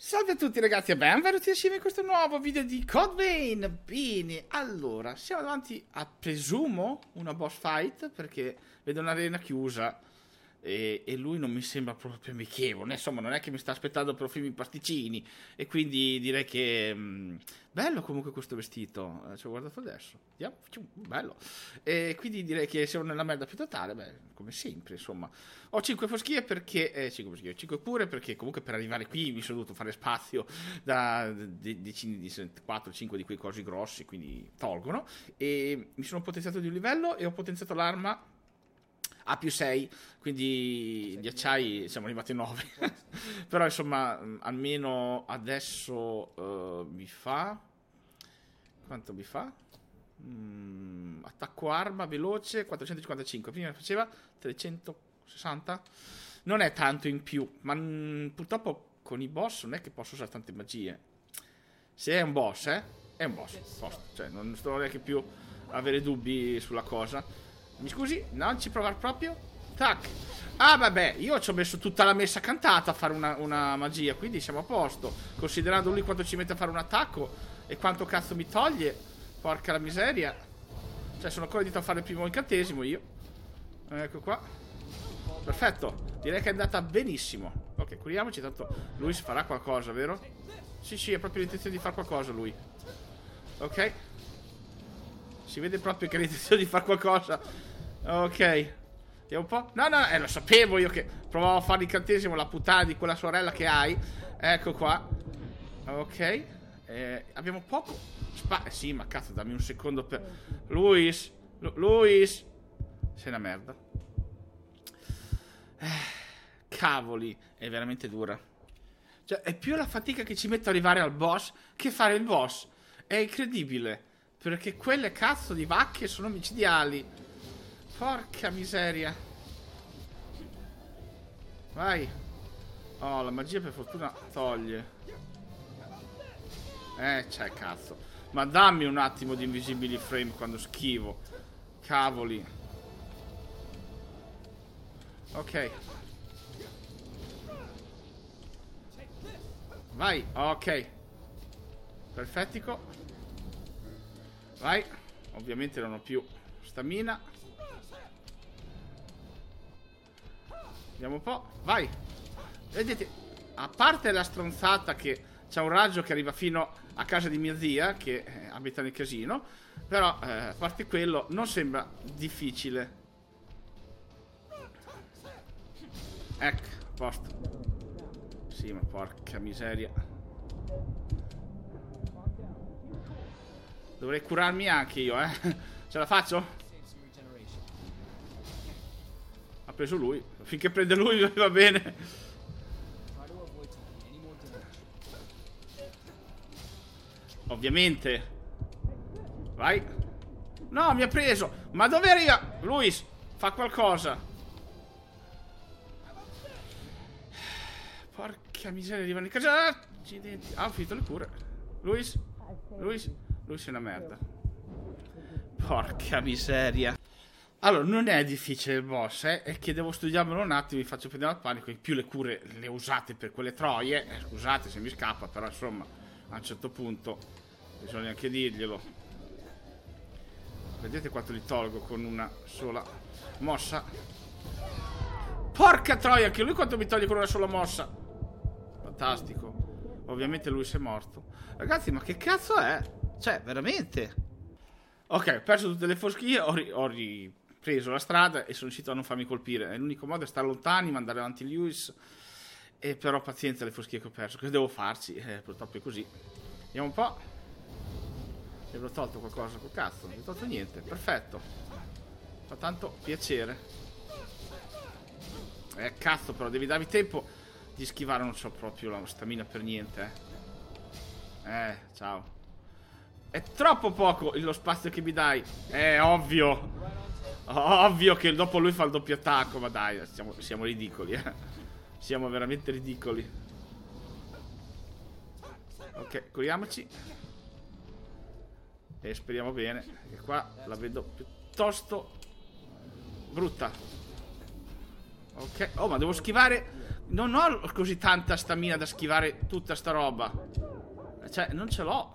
Salve a tutti ragazzi e benvenuti assieme in questo nuovo video di Code Vein. Bene, allora, siamo davanti a, presumo, una boss fight, perché vedo un'arena chiusa e lui non mi sembra proprio amichevole. Insomma, non è che mi sta aspettando profumi pasticcini, e quindi direi che bello comunque questo vestito. Ci ho guardato adesso, bello. E quindi direi che siamo nella merda più totale, beh, come sempre, insomma. Ho 5 foschie perché 5 cure, perché comunque per arrivare qui mi sono dovuto fare spazio da decine di 4-5 di quei cosi grossi, quindi tolgono. E mi sono potenziato di un livello e ho potenziato l'arma a più 6, quindi di acciai siamo arrivati a 9. Però insomma, almeno adesso mi fa... Quanto mi fa? Attacco arma veloce 455, prima faceva 360. Non è tanto in più, ma purtroppo con i boss non è che posso usare tante magie. Se è un boss, è un boss, cioè non sto neanche più a avere dubbi sulla cosa. Mi scusi, non ci provare proprio? Tac. Ah vabbè, io ci ho messo tutta la messa cantata a fare una magia, quindi siamo a posto. Considerando lui quanto ci mette a fare un attacco e quanto cazzo mi toglie, porca la miseria. Cioè sono ancora a fare il primo incantesimo io. Ecco qua. Perfetto, direi che è andata benissimo. Ok, curiamoci, tanto lui si farà qualcosa, vero? Sì, ha proprio l'intenzione di fare qualcosa lui. Ok. Si vede proprio che ha l'intenzione di fare qualcosa. Ok. Vediamo un po'. No, lo sapevo io che provavo a fare l'incantesimo, la puttana di quella sorella che hai. Ecco qua. Ok. Abbiamo poco sì, ma cazzo, dammi un secondo per... Luis. Sei una merda. Cavoli, è veramente dura. Cioè, è più la fatica che ci metto ad arrivare al boss che fare il boss. È incredibile. Perché quelle cazzo di vacche sono micidiali. Porca miseria. Vai. Oh, la magia per fortuna toglie. C'è cazzo. Ma dammi un attimo di invisibili frame quando schivo. Cavoli. Ok. Vai, ok. Perfettico. Vai. Ovviamente non ho più stamina. Vediamo un po'. Vai. Vedete, a parte la stronzata che c'ha un raggio che arriva fino a casa di mia zia, che abita nel casino, però a parte quello non sembra difficile. Ecco, a posto. Sì, ma porca miseria. Dovrei curarmi anche io, Ce la faccio? Ha preso lui. Finché prende lui va bene. Ovviamente. Vai. No, mi ha preso. Ma dove arriva? Luis, fa qualcosa. Porca miseria, arrivano in casa. Accidenti. Ah, ho finito le cure. Luis è una merda. Porca miseria. Allora, non è difficile il boss, è che devo studiarmelo un attimo, mi faccio prendere al panico. In più le cure le usate per quelle troie. Scusate se mi scappa, però insomma, a un certo punto bisogna anche dirglielo. Vedete quanto li tolgo con una sola mossa? Porca troia, anche lui quanto mi toglie con una sola mossa. Fantastico. Ovviamente lui si è morto. Ragazzi, ma che cazzo è? Cioè, veramente. Ok, ho perso tutte le foschie, ho ripreso la strada e sono riuscito a non farmi colpire. L'unico modo è stare lontani, mandare avanti Lewis. E però pazienza, le foschie che ho perso. Cosa devo farci? Purtroppo è così. Vediamo un po'. Mi avrò tolto qualcosa col cazzo. Non mi ho tolto niente. Perfetto. Fa tanto piacere. Cazzo, però devi darmi tempo di schivare. Non c'ho proprio la stamina per niente. Ciao. È troppo poco lo spazio che mi dai. È ovvio. Ovvio che dopo lui fa il doppio attacco. Ma dai, siamo ridicoli, Siamo veramente ridicoli. Ok, curiamoci. E speriamo bene, che qua la vedo piuttosto brutta. Ok, oh, ma devo schivare Non ho così tanta stamina da schivare tutta sta roba. Cioè, non ce l'ho.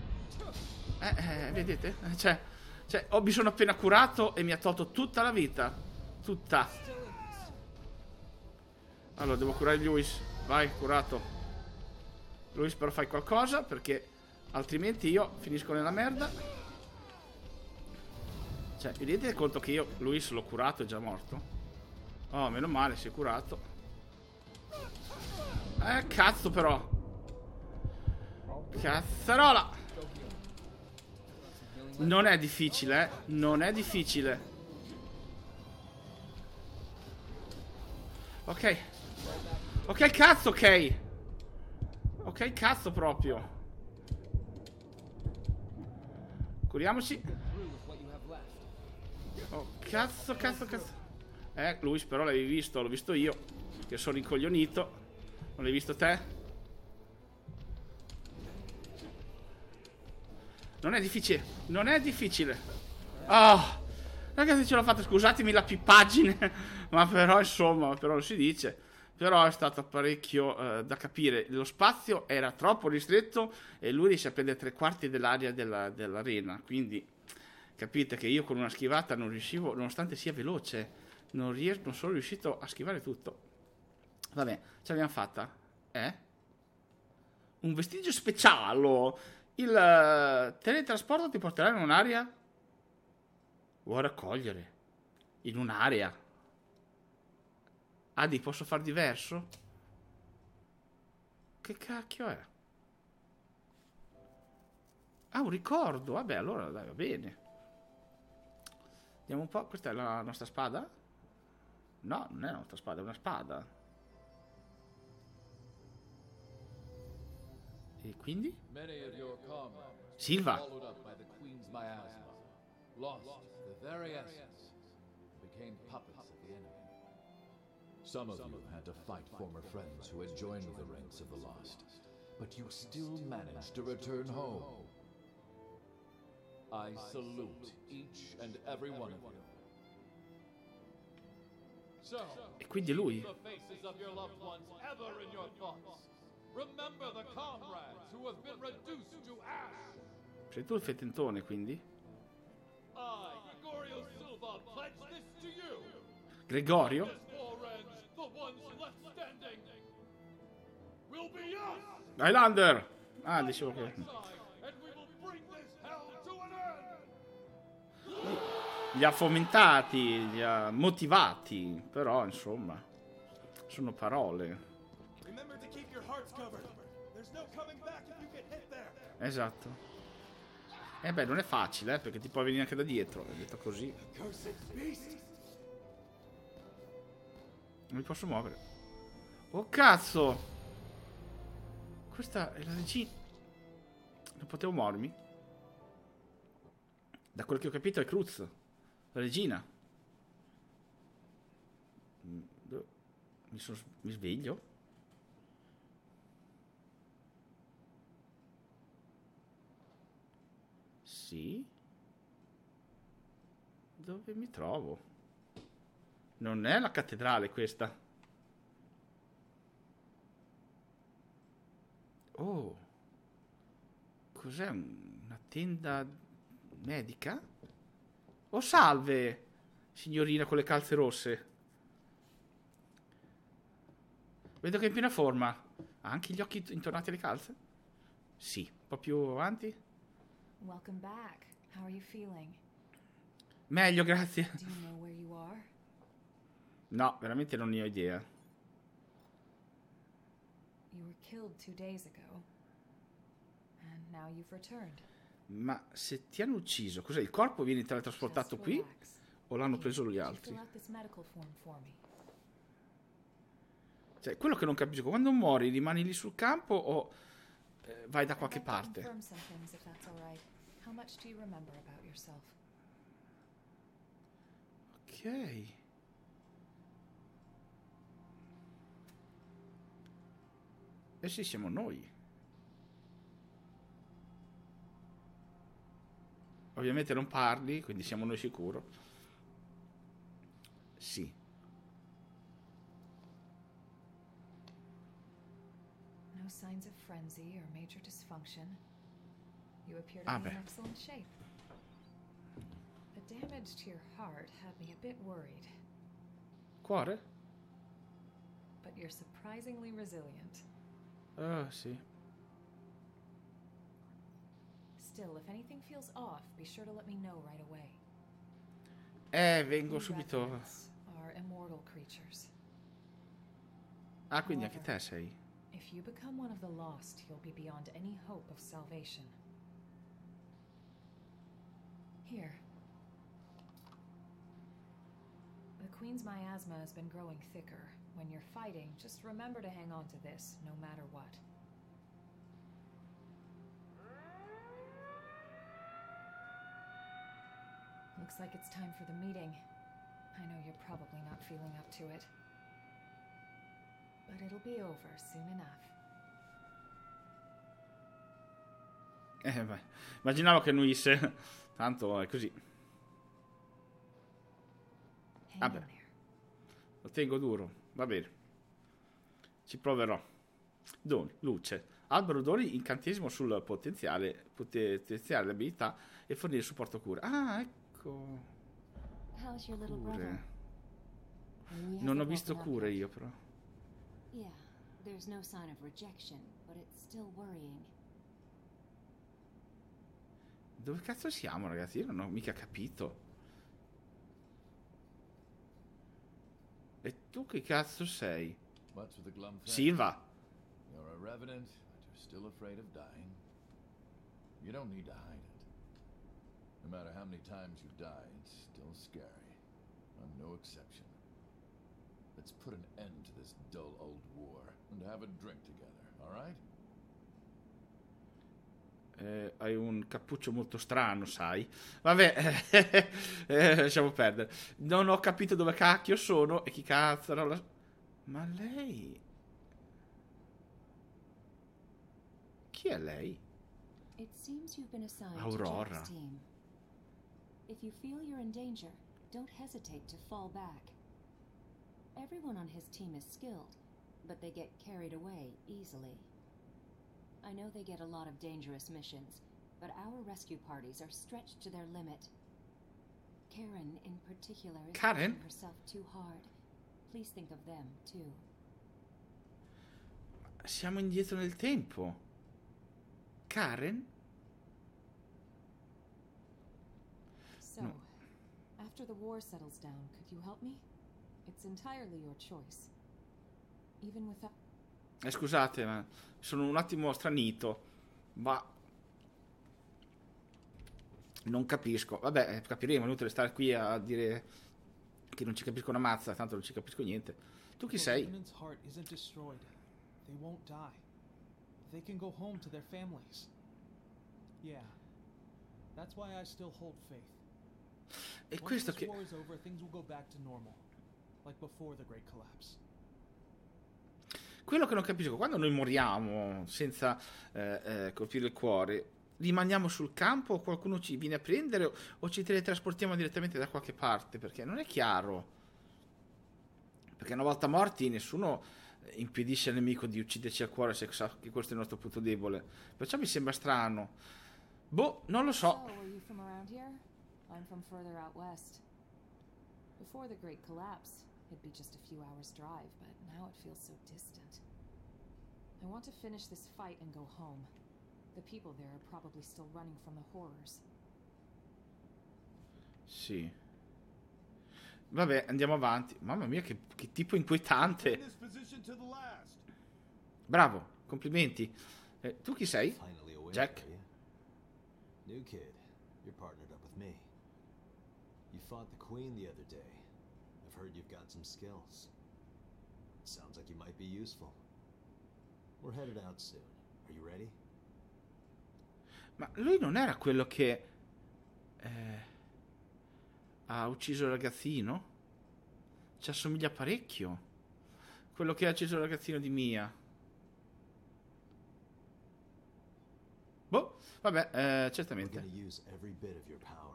Vedete? Mi sono appena curato e mi ha tolto tutta la vita. Tutta. Allora, devo curare Lewis. Vai, curato. Lewis, però fai qualcosa, perché altrimenti io finisco nella merda. Cioè, vi rendete conto che io Lewis l'ho curato e è già morto? Oh, meno male, si è curato. Cazzo però. Cazzarola. Non è difficile, non è difficile. Ok. Ok, cazzo, ok. Ok, cazzo proprio. Curiamoci. Oh, cazzo. Luis, però l'avevi visto, l'ho visto io, che sono incoglionito. Non l'hai visto te? Non è difficile. Non è difficile. Oh, ragazzi, ce l'ho fatta. Scusatemi la pippaggine. Ma però, insomma, però lo si dice. Però è stato parecchio da capire. Lo spazio era troppo ristretto e lui riesce a prendere 3/4 dell'area dell'arena. Quindi capite che io con una schivata non riuscivo, nonostante sia veloce, non sono riuscito a schivare tutto. Vabbè, ce l'abbiamo fatta. Un vestigio speciale. Il teletrasporto ti porterà in un'area. Vuoi raccogliere in un'area. Adi, posso far diverso? Che cacchio è? Ah, un ricordo. Vabbè, allora dai, va bene. Vediamo un po'. Questa è la nostra spada? No, non è la nostra spada, è una spada. E quindi? Silva. Some of you had to fight former friends who had joined the ranks of the lost, but you still managed to return home. I salute each and every one of you. So, E quindi lui. the faces of your loved ones ever in your thoughts. Remember the comrades who have been reduced to ash. Sei tu il fetentone, quindi? I, Gregorio Silva, pledge this to you. Gregorio? The ones left standing will be us. Highlander! Ah, dicevo che... And we will bring this hell to an end. Li ha fomentati, li ha motivati. Però, insomma, sono parole. Remember to keep your hearts covered. There's no coming back if you get hit there. Esatto. Beh, non è facile, perché ti puoi venire anche da dietro. È detto così. Cursed beast. Non mi posso muovere. Oh, cazzo! Questa è la regina. Non potevo muovermi. Da quello che ho capito è Cruz. La regina. Mi sveglio. Sì. Dove mi trovo? Non è la cattedrale questa. Oh. Cos'è? Una tenda medica? Oh, salve, signorina con le calze rosse. Vedo che è in piena forma. Ha anche gli occhi intornati alle calze? Sì. Un po' più avanti? Welcome back. How are you feeling? Meglio, grazie. Do you know where you are? No, veramente non ne ho idea. You were killed 2 days ago. And now you've returned. Ma se ti hanno ucciso, cos'è? Il corpo viene teletrasportato Just qui? relax. O l'hanno preso gli Could you altri? fill out this medical form for me? Cioè, quello che non capisco, quando muori rimani lì sul campo o vai da qualche I'd like to parte? confirm some things, if that's all right. How much do you remember about yourself? Ok. Eh sì, siamo noi. Ovviamente non parli, quindi siamo noi sicuro. Sì. no signs of frenzy or major dysfunction. You appear to be in excellent shape. The damage to your heart had me a bit worried. Cuore? But you're surprisingly resilient. Sì. Still, if anything feels off, be sure to let me know right away. Vengo We subito. revenants are immortal creatures. Ah, quindi anche te sei. If you become one of the lost, you'll be beyond any hope of salvation. Here. The Queen's miasma has been growing thicker. When you're fighting, just remember to hang on to this, no matter what. Looks like it's time for the meeting. I know you're probably not feeling up to it. But it'll be over soon enough. Beh, immaginavo che annuisse. Tanto è così. Hang Vabbè. in there. Lo tengo duro. Va bene. Ci proverò. Doni, luce. Albero doni, incantesimo sul potenziale le abilità e fornire supporto cura. Ah, ecco. How's your little brother? Cure. Non ho visto cure io però. Yeah, there's no sign of rejection, but it's still worrying. Dove cazzo siamo, ragazzi? Io non ho mica capito. E tu che cazzo sei? What's with the glum face? Silva. You're a revenant, but you're still afraid of dying. You don't need to hide it. No matter how many times you die, it's still scary. I'm no exception. Let's put an end to this dull old war and have a drink together, all right? Hai un cappuccio molto strano, sai? Vabbè, lasciamo perdere. Non ho capito dove cacchio sono e chi cazzo era la... Ma lei... Chi è lei? It seems you've been assigned Aurora. to Jack's team. If you feel you're in danger, don't hesitate to fall back. Everyone on his team is skilled, but they get carried away easily. I know they get a lot of dangerous missions, but our rescue parties are stretched to their limit. Karen, in particular, is Karen? pushing herself too hard. Please think of them, too. Siamo indietro nel tempo. Karen? So, No. after the war settles down, could you help me? It's entirely your choice. Even without... Scusate, ma sono un attimo stranito. Ma... Non capisco. Vabbè, capiremo. È inutile stare qui a dire che non ci capisco una mazza. Tanto non ci capisco niente. Tu chi The sei? Revenant's heart isn't destroyed. They won't die. They can go home to their families. Yeah. That's why I still hold faith. E Once questo this che... war is over, things will go back to normal. Like before the Great Collapse. Quello che non capisco, quando noi moriamo senza colpire il cuore, rimaniamo sul campo o qualcuno ci viene a prendere o ci teletrasportiamo direttamente da qualche parte? Perché non è chiaro. Perché una volta morti nessuno impedisce al nemico di ucciderci al cuore se sa che questo è il nostro punto debole. Perciò mi sembra strano. Boh, non lo so. So, are you from around here? I'm from further out west. Before the Great Collapse, it'd be just a few hours' drive, but now it feels so distant. I want to finish this fight and go home. The people there are probably still running from the horrors. Sì. Vabbè, andiamo avanti. Mamma mia, che tipo In inquietante. this position to the last. Bravo, complimenti. Tu chi sei? Finally awake, Jack? are you? New kid, you're partnered up with me. You fought the Queen the other day. I've heard you've got some skills. Sounds like you might be useful. We're headed out soon. Are you ready? Ma lui non era quello che ha ucciso il ragazzino? Ci assomiglia parecchio. Quello che ha ucciso il ragazzino di Mia. Boh, vabbè, We're certamente. gonna use every bit of your power.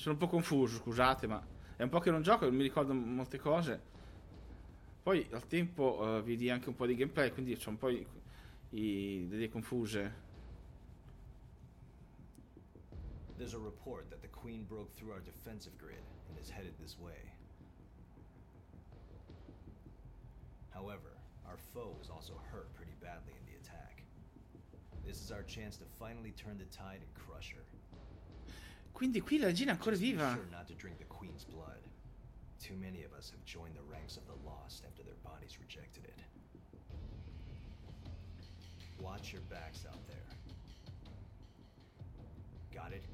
Sono un po' confuso, scusate, ma è un po' che non gioco e non mi ricordo molte cose. Poi al tempo vedi anche un po' di gameplay, quindi c'ho un po' idee confuse. There's a report that the Queen broke through our defensive grid and is headed this way. However, our foe was also hurt pretty badly in the attack. This is our chance to finally turn the tide and crush her. Quindi qui la regina è ancora Just be viva. sure not to drink the Queen's blood. Too many of us have joined the ranks of the lost after their bodies rejected it. Watch your backs out there. Got it?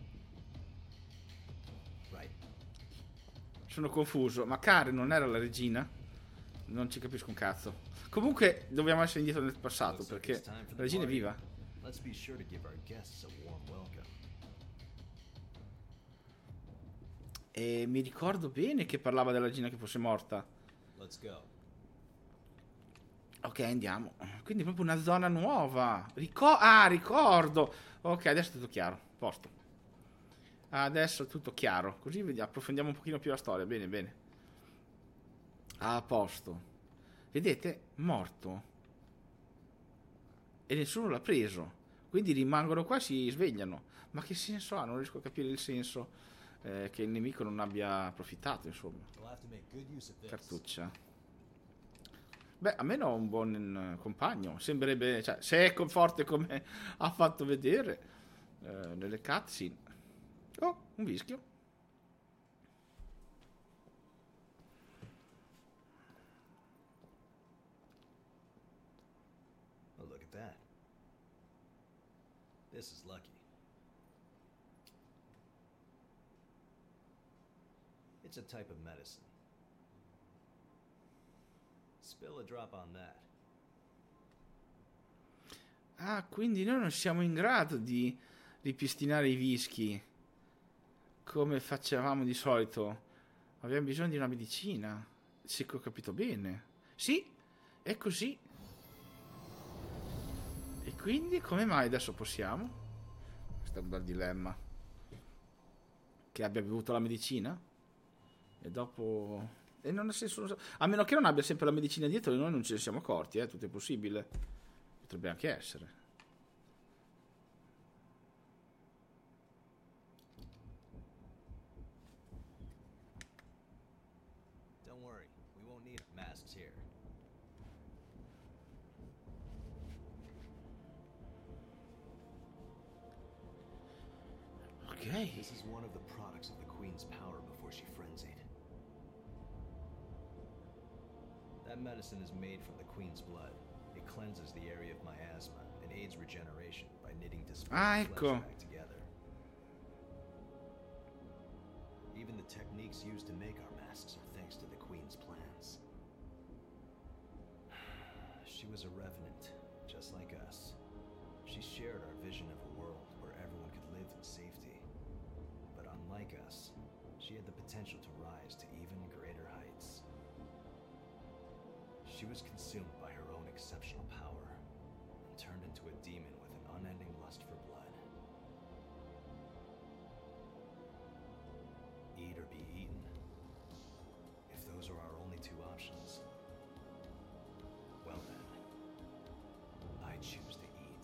Right. Sono confuso. Ma Karen non era la regina? Non ci capisco un cazzo. Comunque dobbiamo essere indietro nel passato perché la regina è viva. Let's be sure to give our guests a warm welcome. E mi ricordo bene che parlava della regina che fosse morta. Let's go. Ok, andiamo. Quindi proprio una zona nuova. Ricordo. Ok, adesso è tutto chiaro. Posto. Adesso è tutto chiaro. Così approfondiamo un pochino più la storia. Bene, bene. A posto. Vedete? Morto. E nessuno l'ha preso. Quindi rimangono qua e si svegliano. Ma che senso ha? Non riesco a capire il senso che il nemico non abbia approfittato, insomma. We'll have to make good use of this. Cartuccia. Beh, almeno un buon compagno. Sembrerebbe, cioè, se è forte come ha fatto vedere nelle cutscene. Oh, un vischio. Oh, look at that. This is lucky. It's a type of medicine. Spill a drop on that. Ah, quindi noi non siamo in grado di ripristinare i vischi come facevamo di solito. Abbiamo bisogno di una medicina. Se ho capito bene. Sì, è così. E quindi come mai adesso possiamo? Questo è un bel dilemma. Che abbia bevuto la medicina? E dopo... E non ha senso... A meno che non abbia sempre la medicina dietro e noi non ce ne siamo accorti, tutto è possibile. Potrebbe anche essere. Don't worry, we won't need masks here. Ok. This is one of the products of the Queen's power before she frenzied. That medicine is made from the Queen's blood. It cleanses the area of miasma and aids regeneration by knitting displaced ecco. flesh back together. Even the techniques used to make our masks are thanks to the Queen's plans. She was a revenant, just like us. She shared our vision of a world where everyone could live in safety. But unlike us, she had the potential to rise to even greater heights. She was consumed by her own exceptional power and turned into a demon with an unending lust for blood. Eat or be eaten. If those are our only two options, well then, I choose to eat.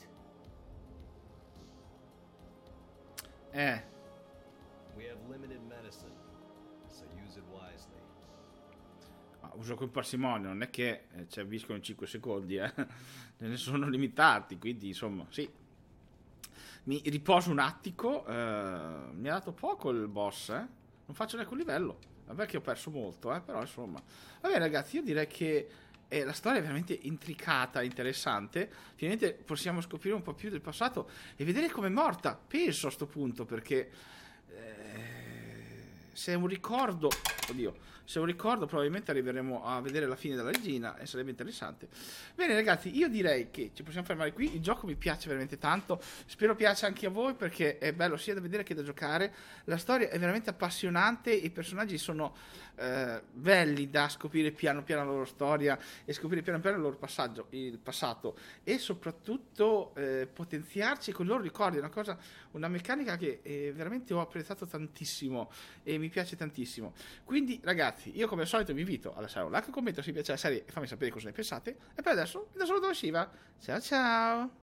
We have limited medicine, so use it wisely. Uso con parsimonia, non è che ci avviscono in 5 secondi, ne sono limitati, quindi insomma, sì. Mi riposo un attico, mi ha dato poco il boss, non faccio neanche un livello, vabbè che ho perso molto, però insomma. Vabbè ragazzi, io direi che la storia è veramente intricata, interessante, finalmente possiamo scoprire un po' più del passato e vedere com'è morta, penso a sto punto, perché se è un ricordo oddio, se non ricordo probabilmente arriveremo a vedere la fine della regina e sarebbe interessante. Bene ragazzi, io direi che ci possiamo fermare qui. Il gioco mi piace veramente tanto, spero piaccia anche a voi perché è bello sia da vedere che da giocare. La storia è veramente appassionante, i personaggi sono belli da scoprire piano piano la loro storia e scoprire piano piano il loro passaggio, il passato, e soprattutto potenziarci con i loro ricordi. È una meccanica che veramente ho apprezzato tantissimo e mi piace tantissimo. Quindi ragazzi, io come al solito vi invito a lasciare un like, un commento se vi piace la serie e fammi sapere cosa ne pensate. E per adesso vi do saluto da Shiva, ciao ciao.